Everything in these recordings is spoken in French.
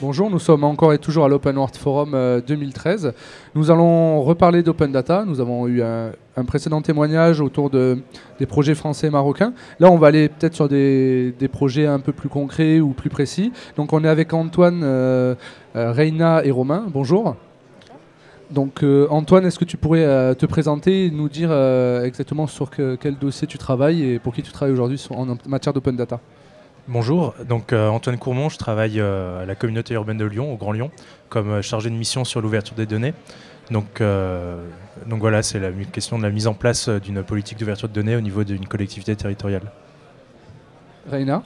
Bonjour, nous sommes encore et toujours à l'Open World Forum 2013. Nous allons reparler d'Open Data. Nous avons eu un précédent témoignage autour des projets français et marocains. Là, on va aller peut-être sur des projets un peu plus concrets ou plus précis. Donc, on est avec Antoine, Reina et Romain. Bonjour. Donc, Antoine, est-ce que tu pourrais te présenter et nous dire exactement sur quel dossier tu travailles et pour qui tu travailles aujourd'hui en matière d'Open Data? Bonjour, donc Antoine Courmont, je travaille à la communauté urbaine de Lyon, au Grand Lyon, comme chargé de mission sur l'ouverture des données. Donc voilà, c'est la question de la mise en place d'une politique d'ouverture de données au niveau d'une collectivité territoriale. Reina.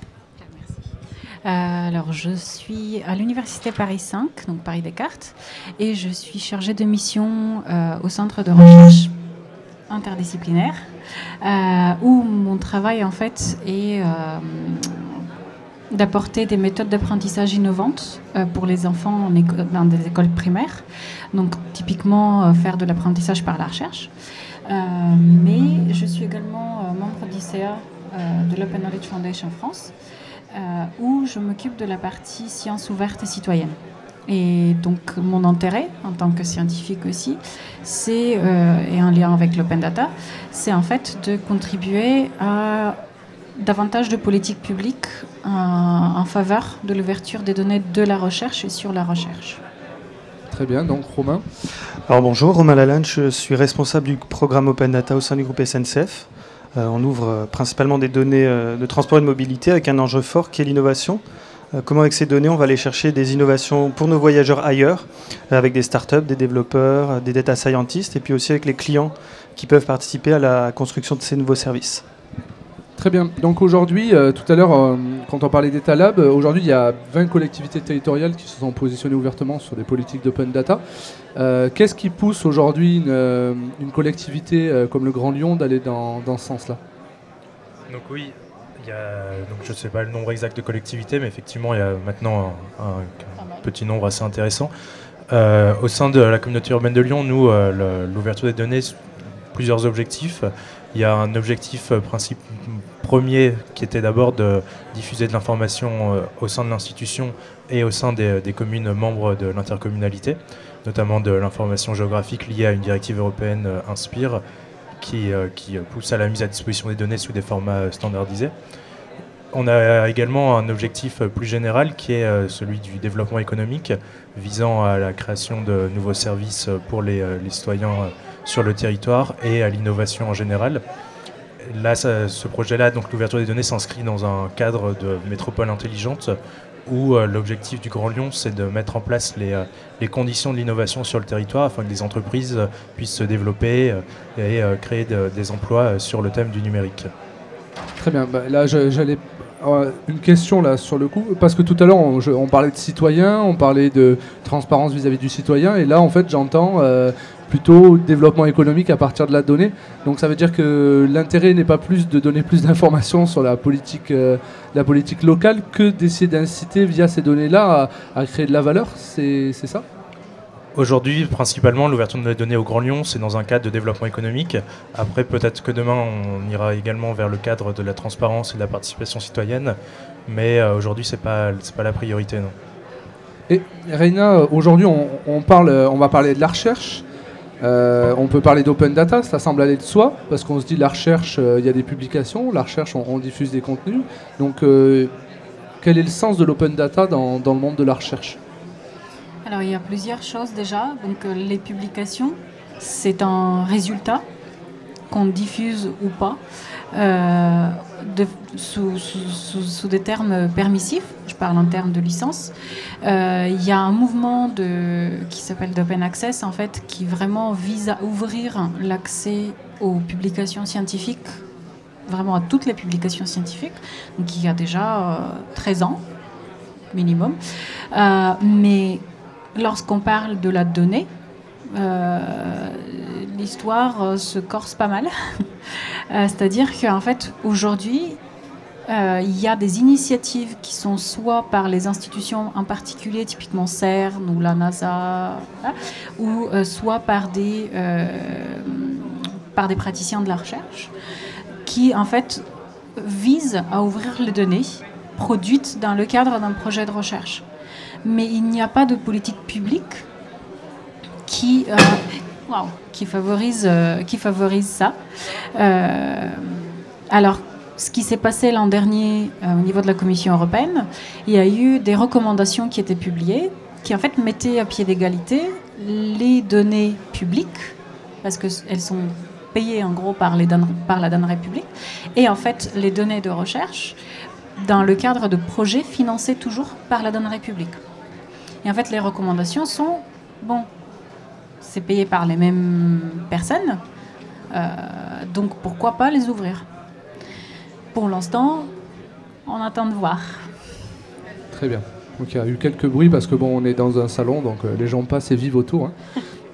Alors, je suis à l'Université Paris 5, donc Paris Descartes, et je suis chargée de mission au centre de recherche interdisciplinaire, où mon travail en fait est d'apporter des méthodes d'apprentissage innovantes pour les enfants dans des écoles primaires, donc typiquement faire de l'apprentissage par la recherche. Mais je suis également membre d'ICEA, de l'Open Knowledge Foundation France, où je m'occupe de la partie sciences ouvertes et citoyennes. Et donc mon intérêt en tant que scientifique aussi, c'est, et en lien avec l'open data, c'est en fait de contribuer à davantage de politiques publiques en faveur de l'ouverture des données de la recherche et sur la recherche. Très bien, donc Romain. Alors bonjour, Romain Lalanne, je suis responsable du programme Open Data au sein du groupe SNCF. On ouvre principalement des données de transport et de mobilité avec un enjeu fort qui est l'innovation. Comment avec ces données, on va aller chercher des innovations pour nos voyageurs ailleurs, avec des startups, des développeurs, des data scientists, et puis aussi avec les clients qui peuvent participer à la construction de ces nouveaux services. Très bien. Donc aujourd'hui, tout à l'heure, quand on parlait d'État Lab, aujourd'hui il y a 20 collectivités territoriales qui se sont positionnées ouvertement sur des politiques d'open data. Qu'est-ce qui pousse aujourd'hui une collectivité comme le Grand Lyon d'aller dans ce sens-là? Donc oui. Donc je ne sais pas le nombre exact de collectivités, mais effectivement, il y a maintenant un petit nombre assez intéressant. Au sein de la communauté urbaine de Lyon, nous, l'ouverture des données, plusieurs objectifs. Il y a un objectif premier qui était d'abord de diffuser de l'information au sein de l'institution et au sein des communes membres de l'intercommunalité, notamment de l'information géographique liée à une directive européenne Inspire, qui pousse à la mise à disposition des données sous des formats standardisés. On a également un objectif plus général qui est celui du développement économique, visant à la création de nouveaux services pour les citoyens sur le territoire et à l'innovation en général. Là, ce projet-là, donc l'ouverture des données, s'inscrit dans un cadre de métropole intelligente où l'objectif du Grand Lyon, c'est de mettre en place les conditions de l'innovation sur le territoire afin que les entreprises puissent se développer et créer des emplois sur le thème du numérique. Très bien. Là, j'allais une question là sur le coup, parce que tout à l'heure on parlait de citoyens, on parlait de transparence vis-à-vis du citoyen, et là en fait j'entends plutôt développement économique à partir de la donnée. Donc ça veut dire que l'intérêt n'est pas plus de donner plus d'informations sur la politique locale que d'essayer d'inciter via ces données-là à créer de la valeur, c'est ça? Aujourd'hui, principalement, l'ouverture de données au Grand Lyon, c'est dans un cadre de développement économique. Après, peut-être que demain, on ira également vers le cadre de la transparence et de la participation citoyenne. Mais aujourd'hui, c'est pas la priorité, non. Et Reina, aujourd'hui, on va parler de la recherche. On peut parler d'open data, ça semble aller de soi, parce qu'on se dit la recherche, il y a des publications, la recherche, on diffuse des contenus. Donc, quel est le sens de l'open data dans le monde de la recherche? Alors, il y a plusieurs choses déjà. Donc, les publications, c'est un résultat qu'on diffuse ou pas sous des termes permissifs. Je parle en termes de licence. Il y a un mouvement qui s'appelle d'Open Access, en fait, qui vraiment vise à ouvrir l'accès aux publications scientifiques, vraiment à toutes les publications scientifiques, donc il y a déjà 13 ans minimum. Mais lorsqu'on parle de la donnée, l'histoire se corse pas mal. C'est-à-dire qu'en fait, aujourd'hui, il y a des initiatives qui sont soit par les institutions en particulier, typiquement CERN ou la NASA, ou soit par des praticiens de la recherche, qui en fait visent à ouvrir les données produites dans le cadre d'un projet de recherche. mais il n'y a pas de politique publique qui favorise ça. Alors, ce qui s'est passé l'an dernier au niveau de la Commission européenne, il y a eu des recommandations qui étaient publiées, qui en fait mettaient à pied d'égalité les données publiques, parce qu'elles sont payées en gros par la Danorepublik publique, et en fait les données de recherche dans le cadre de projets financés toujours par la Danorepublik. Et en fait les recommandations sont, bon, c'est payé par les mêmes personnes, donc pourquoi pas les ouvrir? Pour l'instant, on attend de voir. Très bien. Donc il y a eu quelques bruits parce que bon, on est dans un salon, donc les gens passent et vivent autour. Hein.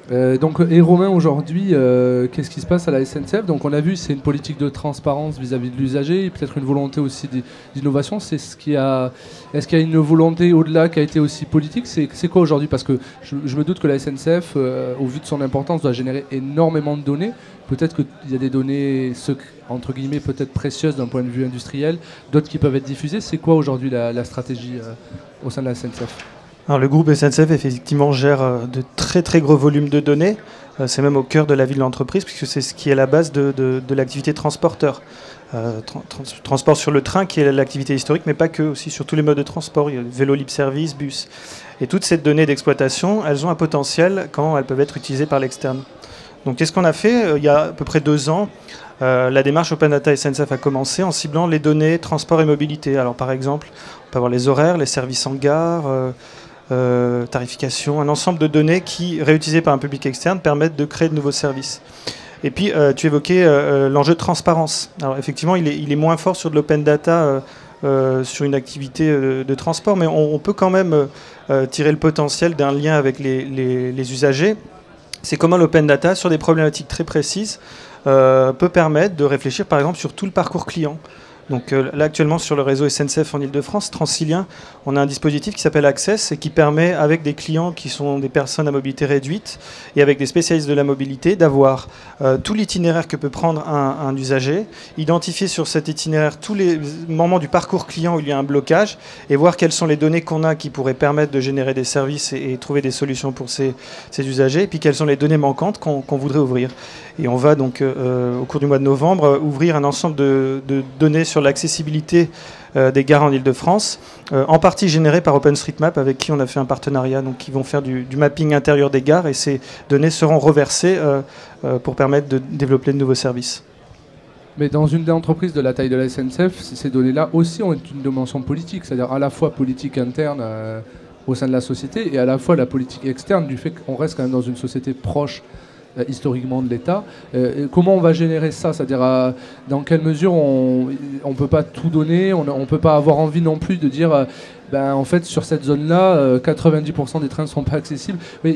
Et Romain, aujourd'hui, qu'est-ce qui se passe à la SNCF? Donc on a vu, c'est une politique de transparence vis-à-vis de l'usager, et peut-être une volonté aussi d'innovation. Est-ce qu'il y a une volonté au-delà qui a été aussi politique? C'est quoi aujourd'hui? Parce que je me doute que la SNCF, au vu de son importance, doit générer énormément de données. Peut-être qu'il y a des données, entre guillemets, peut-être précieuses d'un point de vue industriel, d'autres qui peuvent être diffusées. C'est quoi aujourd'hui la stratégie au sein de la SNCF? Alors, le groupe SNCF, effectivement, gère de très très gros volumes de données. C'est même au cœur de la vie de l'entreprise, puisque c'est ce qui est la base de l'activité transporteur. Transport sur le train, qui est l'activité historique, mais pas que, aussi sur tous les modes de transport. Il y a vélo libre-service, bus. Et toutes ces données d'exploitation, elles ont un potentiel quand elles peuvent être utilisées par l'externe. Donc, qu'est-ce qu'on a fait? Il y a à peu près 2 ans, la démarche Open Data SNCF a commencé en ciblant les données transport et mobilité. Alors, par exemple, on peut avoir les horaires, les services en gare, tarification, un ensemble de données qui, réutilisées par un public externe, permettent de créer de nouveaux services. Et puis, tu évoquais l'enjeu de transparence. Alors, effectivement, il est moins fort sur de l'open data sur une activité de transport, mais on peut quand même tirer le potentiel d'un lien avec les usagers. C'est comment l'open data, sur des problématiques très précises, peut permettre de réfléchir, par exemple, sur tout le parcours client. Donc là, actuellement, sur le réseau SNCF en Ile-de-France, Transilien, on a un dispositif qui s'appelle Access et qui permet, avec des clients qui sont des personnes à mobilité réduite et avec des spécialistes de la mobilité, d'avoir tout l'itinéraire que peut prendre un usager, identifier sur cet itinéraire tous les moments du parcours client où il y a un blocage et voir quelles sont les données qu'on a qui pourraient permettre de générer des services et trouver des solutions pour ces usagers, et puis quelles sont les données manquantes qu'on voudrait ouvrir. Et on va donc, au cours du mois de novembre, ouvrir un ensemble de données sur l'accessibilité des gares en Ile-de-France, en partie générées par OpenStreetMap, avec qui on a fait un partenariat, donc qui vont faire du mapping intérieur des gares, et ces données seront reversées pour permettre de développer de nouveaux services. Mais dans une entreprise de la taille de la SNCF, ces données-là aussi ont une dimension politique, c'est-à-dire à la fois politique interne au sein de la société et à la fois la politique externe, du fait qu'on reste quand même dans une société proche historiquement de l'État. Comment on va générer ça? C'est-à-dire dans quelle mesure on ne peut pas tout donner, on ne peut pas avoir envie non plus de dire en fait sur cette zone-là, 90% des trains ne sont pas accessibles. Mais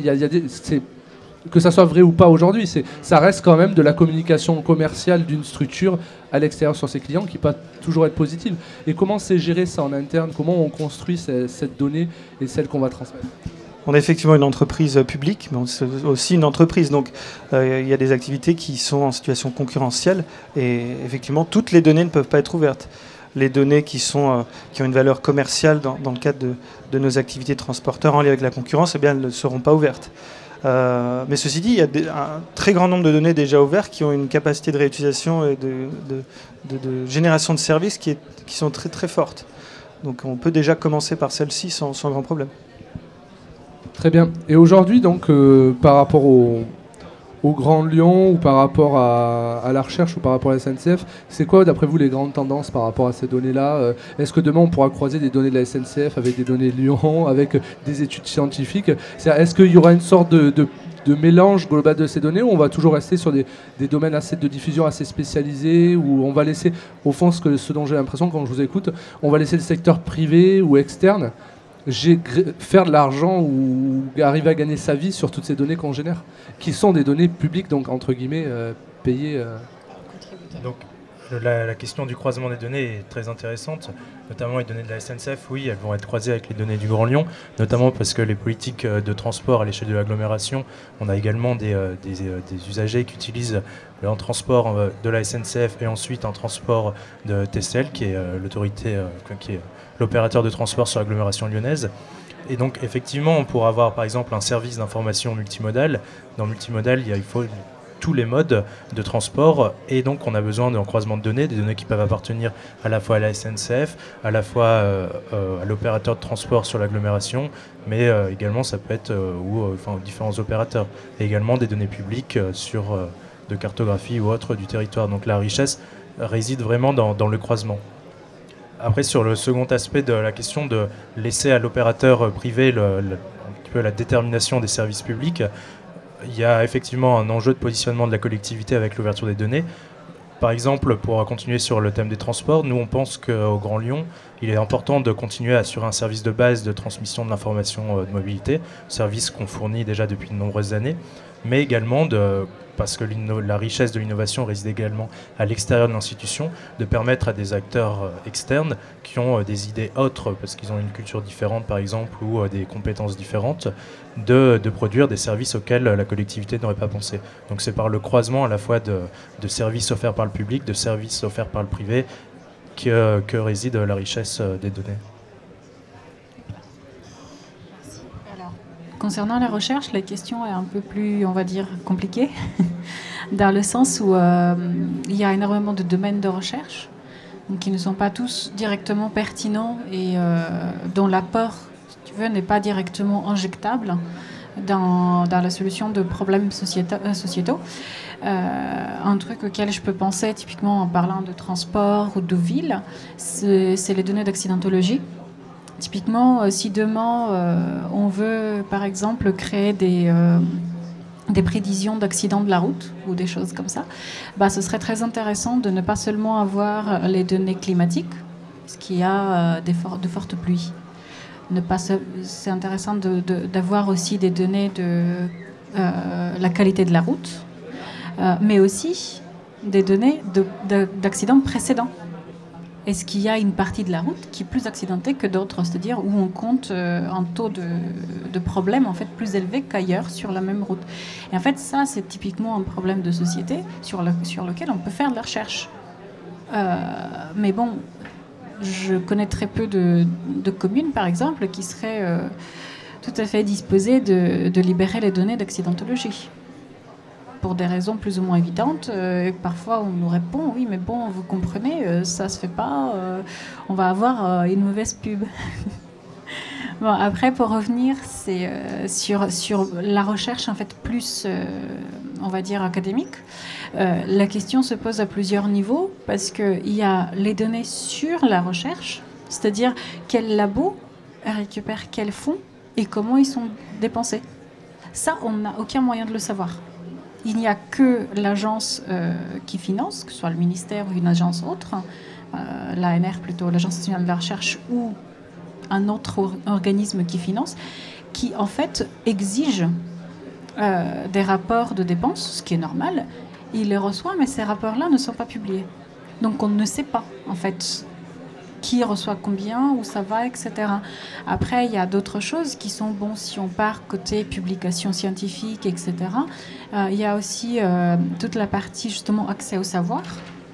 que ça soit vrai ou pas aujourd'hui, ça reste quand même de la communication commerciale d'une structure à l'extérieur sur ses clients qui ne peut pas toujours être positive. Et comment c'est géré ça en interne? Comment on construit cette donnée et celle qu'on va transmettre? On est effectivement une entreprise publique, mais c'est aussi une entreprise. Donc, il y a des activités qui sont en situation concurrentielle. Et effectivement, toutes les données ne peuvent pas être ouvertes. Les données qui ont une valeur commerciale dans le cadre de nos activités de transporteurs en lien avec la concurrence, eh bien, elles ne seront pas ouvertes. Mais ceci dit, il y a un très grand nombre de données déjà ouvertes qui ont une capacité de réutilisation et de génération de services qui sont très, très fortes. Donc, on peut déjà commencer par celles-ci sans grand problème. Très bien. Et aujourd'hui, donc, par rapport au Grand Lyon ou par rapport à la recherche ou par rapport à la SNCF, c'est quoi, d'après vous, les grandes tendances par rapport à ces données-là? Est-ce que demain, on pourra croiser des données de la SNCF avec des données de Lyon, avec des études scientifiques? Est-ce qu'il y aura une sorte de mélange global de ces données, ou on va toujours rester sur des domaines de diffusion assez spécialisés, où on va laisser, au fond, ce dont j'ai l'impression quand je vous écoute, on va laisser le secteur privé ou externe faire de l'argent ou arriver à gagner sa vie sur toutes ces données qu'on génère, qui sont des données publiques, donc entre guillemets payées. Donc la question du croisement des données est très intéressante, notamment les données de la SNCF, oui, elles vont être croisées avec les données du Grand Lyon, notamment parce que les politiques de transport à l'échelle de l'agglomération, on a également des usagers qui utilisent en transport de la SNCF et ensuite en transport de TCL, qui est l'autorité, qui est l'opérateur de transport sur l'agglomération lyonnaise. Et donc, effectivement, pour avoir, par exemple, un service d'information multimodal, dans multimodal, il faut tous les modes de transport, et donc on a besoin d'un croisement de données, des données qui peuvent appartenir à la fois à la SNCF, à la fois à l'opérateur de transport sur l'agglomération, mais également ça peut être aux différents opérateurs, et également des données publiques de cartographie ou autre du territoire. Donc la richesse réside vraiment dans le croisement. Après, sur le second aspect de la question de laisser à l'opérateur privé un petit peu la détermination des services publics, il y a effectivement un enjeu de positionnement de la collectivité avec l'ouverture des données. Par exemple, pour continuer sur le thème des transports, nous on pense qu'au Grand Lyon, il est important de continuer à assurer un service de base de transmission de l'information de mobilité, service qu'on fournit déjà depuis de nombreuses années, mais également parce que la richesse de l'innovation réside également à l'extérieur de l'institution, de permettre à des acteurs externes qui ont des idées autres, parce qu'ils ont une culture différente par exemple, ou des compétences différentes, de produire des services auxquels la collectivité n'aurait pas pensé. Donc c'est par le croisement à la fois de services offerts par le public, de services offerts par le privé, que réside la richesse des données. Concernant la recherche, la question est un peu plus, on va dire, compliquée, dans le sens où il y a énormément de domaines de recherche donc, qui ne sont pas tous directement pertinents et dont l'apport, si tu veux, n'est pas directement injectable dans la solution de problèmes sociétaux. Un truc auquel je peux penser, typiquement en parlant de transport ou de ville, c'est les données d'accidentologie. Typiquement, si demain on veut, par exemple, créer des prévisions d'accidents de la route ou des choses comme ça, ce serait très intéressant de ne pas seulement avoir les données climatiques, parce qu'il y a de fortes pluies. C'est intéressant d'avoir aussi des données de la qualité de la route, mais aussi des données d'accidents précédents. Est-ce qu'il y a une partie de la route qui est plus accidentée que d'autres, c'est-à-dire où on compte un taux de problème en fait plus élevé qu'ailleurs sur la même route. Et en fait, ça, c'est typiquement un problème de société sur lequel on peut faire de la recherche. Mais bon, je connais très peu de communes, par exemple, qui seraient tout à fait disposées de libérer les données d'accidentologie. Pour des raisons plus ou moins évidentes. Parfois, on nous répond, oui, mais bon, vous comprenez, ça se fait pas, on va avoir une mauvaise pub. Bon, après, pour revenir, c'est sur la recherche, en fait, plus, on va dire, académique. La question se pose à plusieurs niveaux, parce qu'il y a les données sur la recherche, c'est-à-dire quels labos récupèrent quels fonds et comment ils sont dépensés. Ça, on n'a aucun moyen de le savoir. Il n'y a que l'agence qui finance, que ce soit le ministère ou une agence autre, l'ANR plutôt, l'Agence nationale de la recherche, ou un autre organisme qui finance, qui en fait exige des rapports de dépenses, ce qui est normal. Il les reçoit, mais ces rapports-là ne sont pas publiés. Donc on ne sait pas en fait qui reçoit combien, où ça va, etc. Après, il y a d'autres choses qui sont, bon, si on part côté publication scientifique, etc., il y a aussi toute la partie, justement, accès au savoir.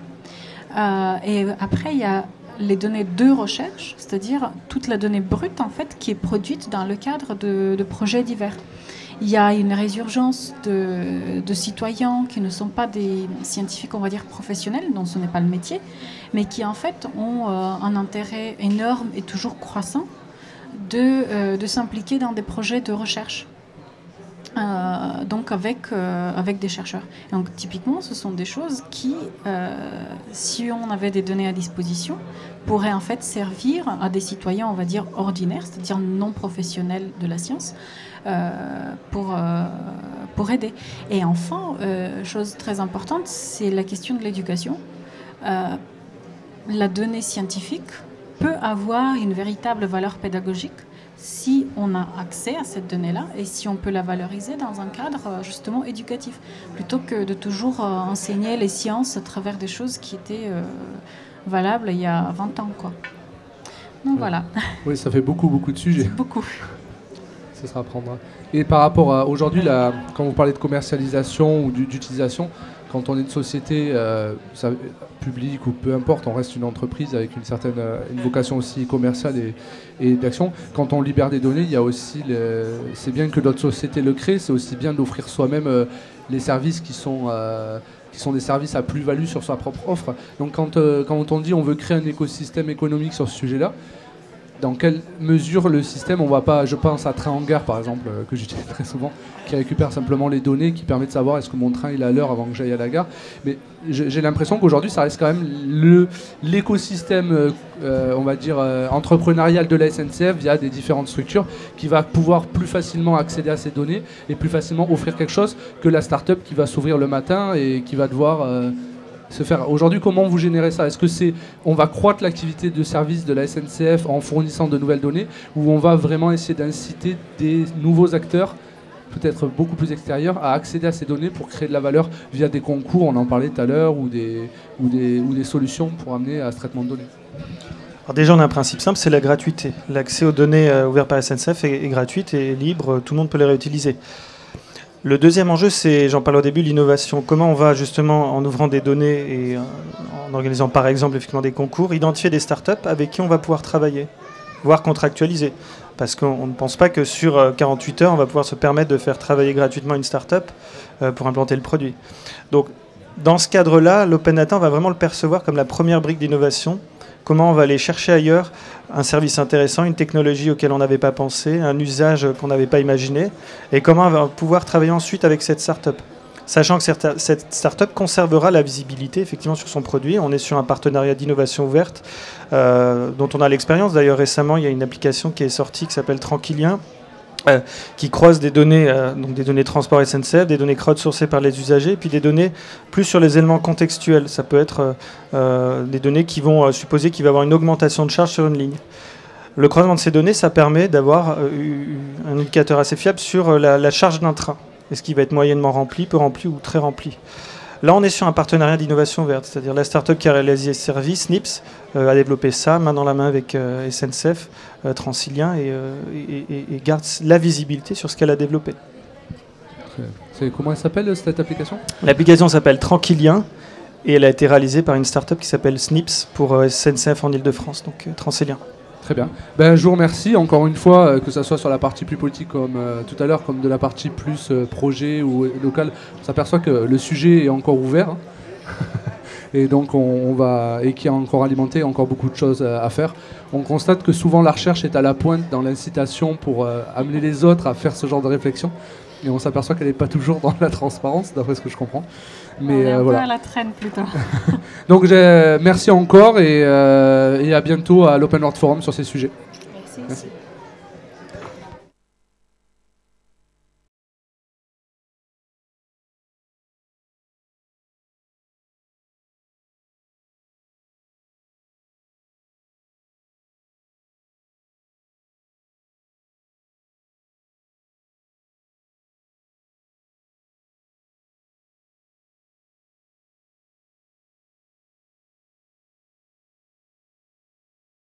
Et après, il y a les données de recherche, c'est-à-dire toute la donnée brute, en fait, qui est produite dans le cadre de projets divers. Il y a une résurgence de citoyens qui ne sont pas des scientifiques, on va dire, professionnels, dont ce n'est pas le métier, mais qui, en fait, ont un intérêt énorme et toujours croissant de s'impliquer dans des projets de recherche. Donc avec des chercheurs. Et donc typiquement, ce sont des choses qui, si on avait des données à disposition, pourraient en fait servir à des citoyens, on va dire, ordinaires, c'est-à-dire non professionnels de la science, pour aider. Et enfin, chose très importante, c'est la question de l'éducation. La donnée scientifique peut avoir une véritable valeur pédagogique si on a accès à cette donnée-là et si on peut la valoriser dans un cadre justement éducatif, plutôt que de toujours enseigner les sciences à travers des choses qui étaient valables il y a 20 ans, quoi. Donc voilà. Oui, ça fait beaucoup de sujets. Beaucoup. Ça sera à prendre. Et par rapport à aujourd'hui, quand vous parlez de commercialisation ou d'utilisation, quand on est une société publique ou peu importe, on reste une entreprise avec une certaine une vocation aussi commerciale et d'action. Quand on libère des données, il y a aussi c'est bien que d'autres sociétés le créent, c'est aussi bien d'offrir soi-même les services qui sont des services à plus-value sur sa propre offre. Donc quand on dit on veut créer un écosystème économique sur ce sujet-là, dans quelle mesure le système, on va pas, je pense à Train Hangar par exemple, que j'utilise très souvent, qui récupère simplement les données, qui permet de savoir est-ce que mon train il est à l'heure avant que j'aille à la gare. Mais j'ai l'impression qu'aujourd'hui ça reste quand même l'écosystème, on va dire, entrepreneurial de la SNCF via des différentes structures qui va pouvoir plus facilement accéder à ces données et plus facilement offrir quelque chose que la start-up qui va s'ouvrir le matin et qui va devoir... se faire. Aujourd'hui, comment vous générez ça? Est-ce que on va croître l'activité de service de la SNCF en fournissant de nouvelles données, ou on va vraiment essayer d'inciter des nouveaux acteurs, peut-être beaucoup plus extérieurs, à accéder à ces données pour créer de la valeur via des concours, on en parlait tout à l'heure, ou des solutions pour amener à ce traitement de données? Alors déjà, on a un principe simple, c'est la gratuité. L'accès aux données ouvertes par la SNCF est gratuite et libre, tout le monde peut les réutiliser. Le deuxième enjeu, c'est, j'en parle au début, l'innovation. Comment on va justement, en ouvrant des données et en organisant par exemple effectivement des concours, identifier des startups avec qui on va pouvoir travailler, voire contractualiser. Parce qu'on ne pense pas que sur 48 heures, on va pouvoir se permettre de faire travailler gratuitement une startup pour implanter le produit. Donc, dans ce cadre-là, l'open data, on va vraiment le percevoir comme la première brique d'innovation. Comment on va aller chercher ailleurs un service intéressant, une technologie auquel on n'avait pas pensé, un usage qu'on n'avait pas imaginé, et comment on va pouvoir travailler ensuite avec cette start-up. Sachant que cette start-up conservera la visibilité effectivement sur son produit. On est sur un partenariat d'innovation ouverte dont on a l'expérience. D'ailleurs, récemment, il y a une application qui est sortie qui s'appelle Tranquillien, qui croise des données, donc des données transport SNCF, des données crowdsourcées par les usagers, et puis des données plus sur les éléments contextuels. Ça peut être des données qui vont supposer qu'il va y avoir une augmentation de charge sur une ligne. Le croisement de ces données, ça permet d'avoir un indicateur assez fiable sur la charge d'un train. Est-ce qu'il va être moyennement rempli, peu rempli ou très rempli? Là, on est sur un partenariat d'innovation verte, c'est-à-dire la start-up qui a réalisé ce service, Snips, a développé ça, main dans la main avec SNCF, Transilien, et garde la visibilité sur ce qu'elle a développé. Comment elle s'appelle, cette application? L'application s'appelle Tranquillien, et elle a été réalisée par une start-up qui s'appelle Snips pour SNCF en Ile-de-France, donc Transilien. Très bien. Je vous remercie encore une fois, que ce soit sur la partie plus politique comme tout à l'heure, comme de la partie plus projet ou local. On s'aperçoit que le sujet est encore ouvert, hein. Et donc et qui a encore alimenté encore beaucoup de choses à faire. On constate que souvent la recherche est à la pointe dans l'incitation pour amener les autres à faire ce genre de réflexion. Et on s'aperçoit qu'elle n'est pas toujours dans la transparence, d'après ce que je comprends. Mais on est un voilà. peu à la traîne plutôt. Donc merci encore et à bientôt à l'Open World Forum sur ces sujets. Merci.